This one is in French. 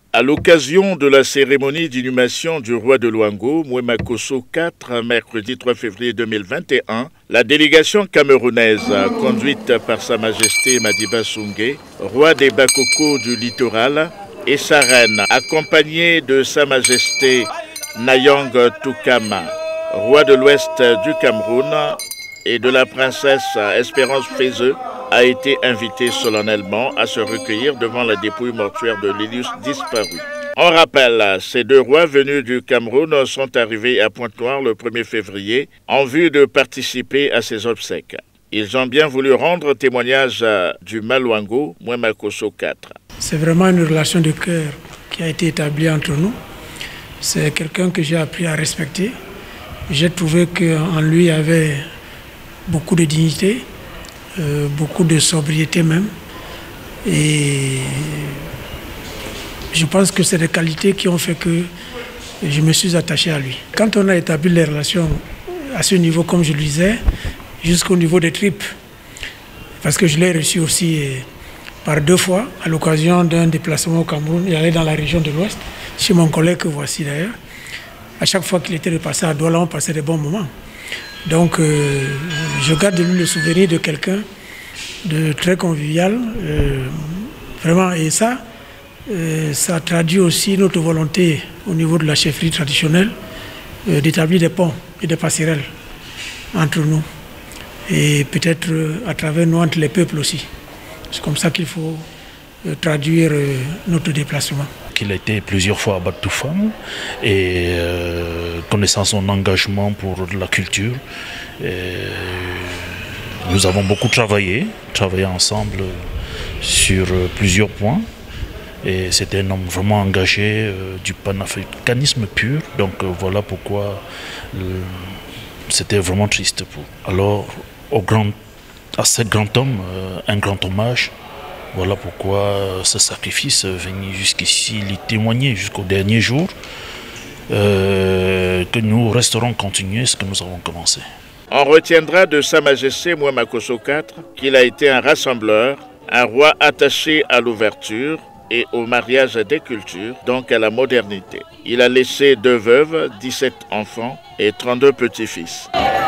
À l'occasion de la cérémonie d'inhumation du roi de Luango, Mwemakosso IV, mercredi 3 février 2021, la délégation camerounaise, conduite par Sa Majesté Madiba Sungé, roi des Bakoko du littoral, et sa reine, accompagnée de Sa Majesté Nayang Toukama, roi de l'ouest du Cameroun, et de la princesse Espérance Fézeux, a été invité solennellement à se recueillir devant la dépouille mortuaire de l'illustre disparu. En rappel, ces deux rois venus du Cameroun sont arrivés à Pointe-Noire le 1er février en vue de participer à ces obsèques. Ils ont bien voulu rendre témoignage du Maluango, Mwemakosso IV. C'est vraiment une relation de cœur qui a été établie entre nous. C'est quelqu'un que j'ai appris à respecter. J'ai trouvé qu'en lui il y avait beaucoup de dignité, beaucoup de sobriété même. Et je pense que c'est des qualités qui ont fait que je me suis attaché à lui. Quand on a établi les relations à ce niveau, comme je le disais, jusqu'au niveau des tripes, parce que je l'ai reçu aussi par 2 fois à l'occasion d'un déplacement au Cameroun. Il allait dans la région de l'Ouest, chez mon collègue que voici d'ailleurs. À chaque fois qu'il était repassé à Douala, on passait des bons moments. Donc je garde de lui le souvenir de quelqu'un de très convivial, vraiment. Et ça traduit aussi notre volonté au niveau de la chefferie traditionnelle d'établir des ponts et des passerelles entre nous. Et peut-être à travers nous, entre les peuples aussi. C'est comme ça qu'il faut traduire notre déplacement. Il a été plusieurs fois à Batoufam et connaissant son engagement pour la culture, nous avons beaucoup travaillé ensemble sur plusieurs points. Et c'était un homme vraiment engagé du panafricanisme pur. Donc voilà pourquoi c'était vraiment triste. Alors à ce grand homme, un grand hommage. Voilà pourquoi ce sacrifice venu jusqu'ici, lui témoigner jusqu'au dernier jour, que nous resterons continuer ce que nous avons commencé. On retiendra de Sa Majesté Mwemakosso IV qu'il a été un rassembleur, un roi attaché à l'ouverture et au mariage des cultures, donc à la modernité. Il a laissé 2 veuves, 17 enfants et 32 petits-fils.